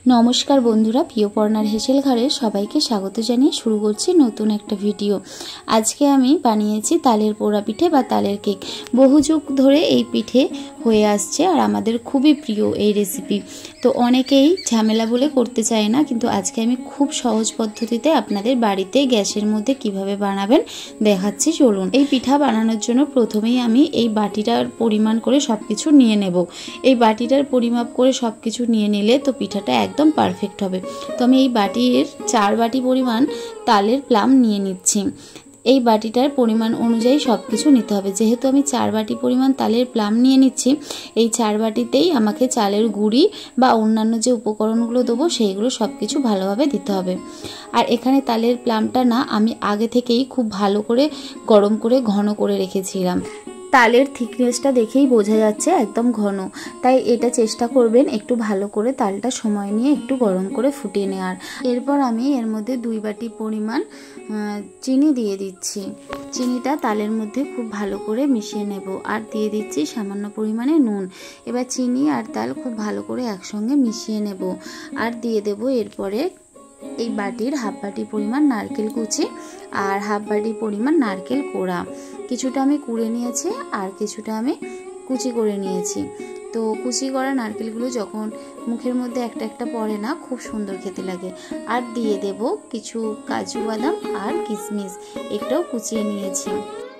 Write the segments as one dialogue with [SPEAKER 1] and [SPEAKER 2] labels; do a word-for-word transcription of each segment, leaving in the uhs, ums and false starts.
[SPEAKER 1] नमस्कार बंधुरा प्रियपर्णार हेसेल घरे सबाइके स्वागत जानिए शुरू करछि नतून एक भिडियो। आज के आमी बानिয়েছি तालेर पोड़ा पिठे बा तालेर केक। बहु जुग धरे এই পিঠে হয়ে আসছে আর আমাদের খুবই প্রিয় এই রেসিপি। তো অনেকেই ঝামেলা বলে করতে চায় না, কিন্তু আজকে আমি খুব সহজ পদ্ধতিতে আপনাদের বাড়িতে গ্যাসের মধ্যে কিভাবে বানাবেন দেখাচ্ছি। চলুন। এই পিঠা বানানোর জন্য প্রথমেই আমি এই বাটিটার পরিমাণ করে সবকিছু নিয়ে নেব। এই বাটিটার পরিমাপ করে সবকিছু নিয়ে নিলে তো পিঠাটা একদম পারফেক্ট হবে। তো আমি এই বাটির চার বাটি পরিমাণ তালের প্লাম নিয়ে নিচ্ছি। এই বাটিটার পরিমাণ অনুযায়ী সবকিছু নিতে হবে। যেহেতু আমি চার বাটি পরিমাণ তালের প্লাম নিয়ে নিচ্ছি, এই চার বাটিতেই আমাকে চালের গুঁড়ি বা অন্যান্য যে উপকরণগুলো দেবো সেইগুলো সবকিছু ভালোভাবে দিতে হবে। আর এখানে তালের প্লামটা না আমি আগে থেকেই খুব ভালো করে গরম করে ঘন করে রেখেছিলাম। তালের থিকনেসটা দেখেই বোঝা যাচ্ছে একদম ঘন, তাই এটা চেষ্টা করবেন একটু ভালো করে তালটা সময় নিয়ে একটু গরম করে ফুটিয়ে নেওয়ার। এরপর আমি এর মধ্যে দুই বাটি পরিমাণ চিনি দিয়ে দিচ্ছি। চিনিটা তালের মধ্যে খুব ভালো করে মিশিয়ে নেব। আর দিয়ে দিচ্ছি সামান্য পরিমাণে নুন। এবার চিনি আর তাল খুব ভালো করে একসঙ্গে মিশিয়ে নেব। আর দিয়ে দেব এরপরে এই বাটির হাফ বাটি পরিমাণ নারকেল কুচি আর হাফ বাটি পরিমাণ নারকেল কোড়া। কিছুটা আমি কুড়ে নিয়েছি আর কিছুটা আমি কুচি করে নিয়েছি। তো কুচি করা নারকেলগুলো যখন মুখের মধ্যে একটা একটা পড়ে না, খুব সুন্দর খেতে লাগে। আর দিয়ে দেব কিছু কাজু বাদাম আর কিশমিশ, একটাও কুচিয়ে নিয়েছি।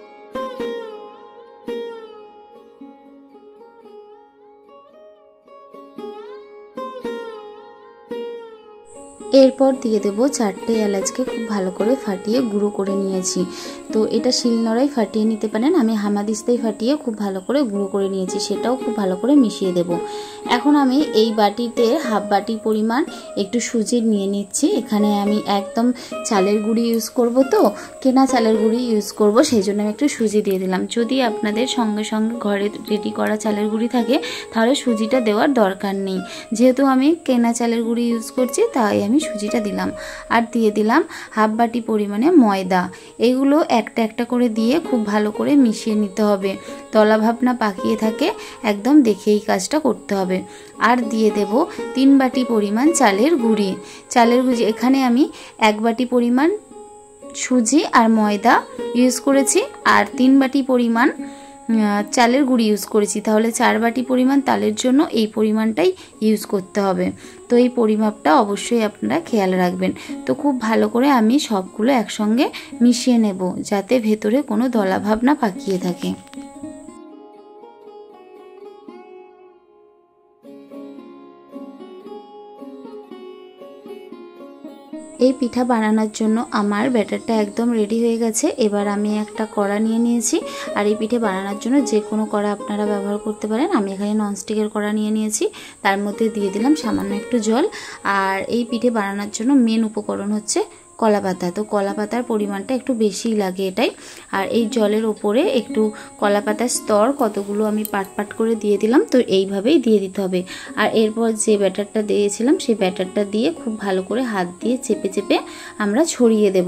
[SPEAKER 1] এরপর দিয়ে দেব চারটে এলাচকে খুব ভালো করে ফাটিয়ে গুঁড়ো করে নিয়েছি। তো এটা শিলনোড়ায় ফাটিয়ে নিতে পারেন, আমি হামাদিস্তায় ফাটিয়ে খুব ভালো করে গুঁড়ো করে নিয়েছি, সেটাও খুব ভালো করে মিশিয়ে দেব। এখন আমি এই বাটিতে হাফ বাটি পরিমাণ একটু সুজি নিয়ে নিচ্ছি। এখানে আমি একদম চালের গুঁড়ি ইউজ করব, তো কেনা চালের গুঁড়ি ইউজ করব, সেই জন্য আমি একটু সুজি দিয়ে দিলাম। যদি আপনাদের সঙ্গে সঙ্গে ঘরে রেডি করা চালের গুঁড়ি থাকে তাহলে সুজিটা দেওয়ার দরকার নেই। যেহেতু আমি কেনা চালের গুঁড়ি ইউজ করছি তাই আমি সুজিটা দিলাম। আর দিয়ে দিলাম হাফ বাটি পরিমাণে ময়দা। এগুলো একটা একটা করে দিয়ে খুব ভালো করে মিশিয়ে নিতে হবে। দলা ভাব না পাকিয়ে থাকে একদম দেখেই কাজটা করতে হবে। আর দিয়ে দেব তিন বাটি পরিমাণ চালের গুঁড়ি। চালের গুঁড়ি এখানে আমি এক বাটি পরিমাণ সুজি আর ময়দা ইউজ করেছি আর তিন বাটি পরিমাণ চালের গুঁড়ি ইউজ করেছি। তাহলে চার বাটি পরিমাণ তালের জন্য এই পরিমাণটাই ইউজ করতে হবে। তো এই পরিমাপটা অবশ্যই আপনারা খেয়াল রাখবেন। তো খুব ভালো করে আমি সবগুলো একসঙ্গে মিশিয়ে নেব, যাতে ভেতরে কোনো দলাভাব না পাকিয়ে থাকে। এই পিঠা বানানোর জন্য আমার ব্যাটারটা একদম রেডি হয়ে গেছে। এবার আমি একটা কড়া নিয়ে নিয়েছি। আর এই পিঠে বানানোর জন্য যে কোনো কড়া আপনারা ব্যবহার করতে পারেন। আমি এখানে ননস্টিকের কড়া নিয়ে নিয়েছি। তার মধ্যে দিয়ে দিলাম সামান্য একটু জল। আর এই পিঠে বানানোর জন্য মেন উপকরণ হচ্ছে কলা পাতা। তো কলা পাতার পরিমাণটা একটু বেশিই লাগে এটাই। আর এই জলের ওপরে একটু কলা পাতার স্তর কতগুলো আমি পাট পাট করে দিয়ে দিলাম। তো এইভাবেই দিয়ে দিতে হবে। আর এরপর যে ব্যাটারটা দিয়েছিলাম সেই ব্যাটারটা দিয়ে খুব ভালো করে হাত দিয়ে চেপে চেপে আমরা ছড়িয়ে দেব।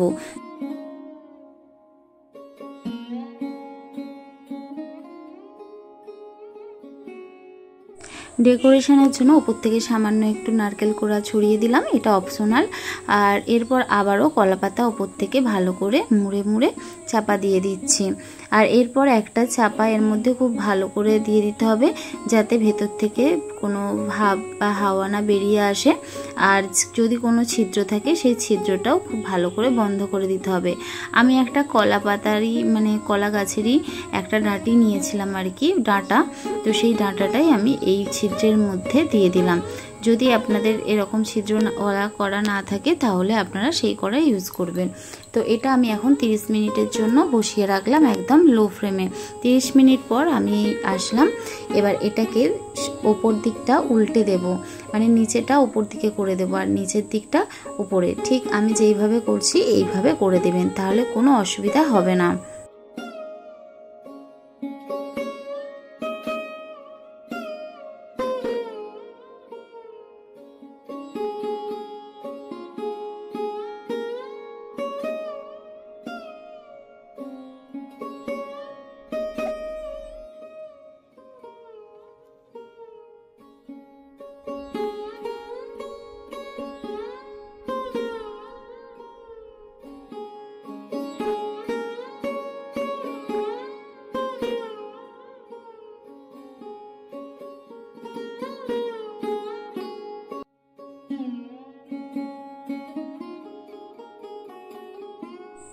[SPEAKER 1] ডেকোরেশনের জন্য উপর থেকে সামান্য একটু নারকেল কোড়া ছড়িয়ে দিলাম, এটা অপশনাল। আর এরপর আবারও কলাপাতা উপর থেকে ভালো করে মুড়ে মুড়ে চাপা দিয়ে দিচ্ছি। আর এরপর একটা চাপা এর মধ্যে খুব ভালো করে দিয়ে দিতে হবে, যাতে ভেতর থেকে কোনো ভাব বা হাওয়া না বেরিয়ে আসে। আর যদি কোনো ছিদ্র থাকে সেই ছিদ্রটাও খুব ভালো করে বন্ধ করে দিতে হবে। আমি একটা কলা পাতারই মানে কলা গাছেরই একটা ডাঁটি নিয়েছিলাম আর কি, ডাঁটা। তো সেই ডাঁটাটাই আমি এই ছিদ্রের মধ্যে দিয়ে দিলাম। যদি আপনাদের এরকম ছিদ্র করা না থাকে তাহলে আপনারা সেই কড়া ইউজ করবেন। তো এটা আমি এখন তিরিশ মিনিটের জন্য বসিয়ে রাখলাম একদম লো ফ্লেমে। তিরিশ মিনিট পর আমি আসলাম। এবার এটাকে ওপর দিকটা উল্টে দেব, মানে নিচেটা ওপর দিকে করে দেব আর নিচের দিকটা উপরে। ঠিক আমি যেইভাবে করছি এইভাবে করে দেবেন, তাহলে কোনো অসুবিধা হবে না।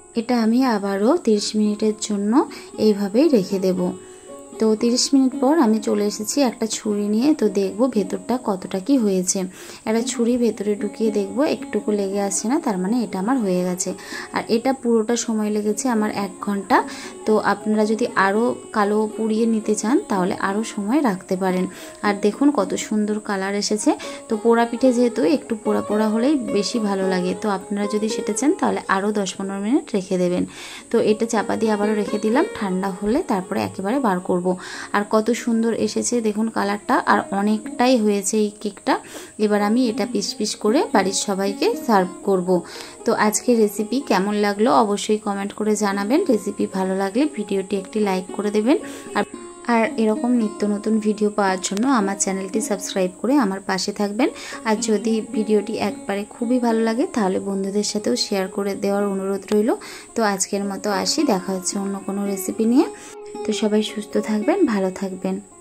[SPEAKER 1] এটা আমি আবারও তিরিশ মিনিটের জন্য এইভাবেই রেখে দেব। তো তিরিশ মিনিট পর আমি চলে এসেছি একটা ছুরি নিয়ে। তো দেখব ভেতরটা কতটা কি হয়েছে। একটা ছুরি ভেতরে ঢুকিয়ে দেখব একটুকু লেগে আসছে না, তার মানে এটা আমার হয়ে গেছে। আর এটা পুরোটা সময় লেগেছে আমার এক ঘন্টা। তো আপনারা যদি আরও কালো পুড়িয়ে নিতে চান তাহলে আরও সময় রাখতে পারেন। আর দেখুন কত সুন্দর কালার এসেছে। তো পোড়া পিঠে যেহেতু একটু পোড়া পোড়া হলেই বেশি ভালো লাগে, তো আপনারা যদি সেটা চান তাহলে আরও দশ পনেরো মিনিট রেখে দেবেন। তো এটা চাপা দিয়ে আবারও রেখে দিলাম, ঠান্ডা হলে তারপরে একেবারে বার করব। আর কত সুন্দর এসেছে দেখুন কালারটা, আর অনেকটাই হয়েছে এই কেকটা। এবার আমি এটা পিস পিস করে বাড়ির সবাইকে সার্ভ করব। তো আজকের রেসিপি কেমন লাগলো অবশ্যই কমেন্ট করে জানাবেন। রেসিপি ভালো লাগলে ভিডিওটি একটি লাইক করে দেবেন। আর আর এরকম নিত্য নতুন ভিডিও পাওয়ার জন্য আমার চ্যানেলটি সাবস্ক্রাইব করে আমার পাশে থাকবেন। আর যদি ভিডিওটি একবারে খুবই ভালো লাগে তাহলে বন্ধুদের সাথেও শেয়ার করে দেওয়ার অনুরোধ রইল। তো আজকের মতো আসি, দেখা হচ্ছে অন্য কোনো রেসিপি নিয়ে। তো সবাই সুস্থ থাকবেন, ভালো থাকবেন।